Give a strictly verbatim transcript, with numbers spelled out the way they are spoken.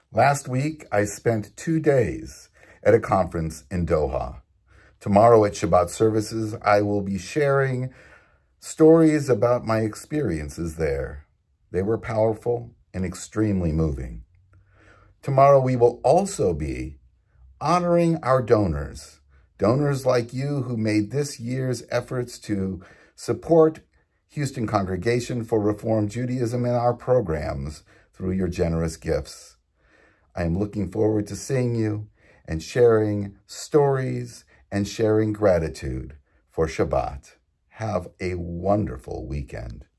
Last week, I spent two days at a conference in Doha. Tomorrow at Shabbat services, I will be sharing stories about my experiences there. They were powerful and extremely moving. Tomorrow, we will also be honoring our donors, donors like you who made this year's efforts to support Houston Congregation for Reform Judaism and our programs through your generous gifts. I am looking forward to seeing you and sharing stories and sharing gratitude for Shabbat. Have a wonderful weekend.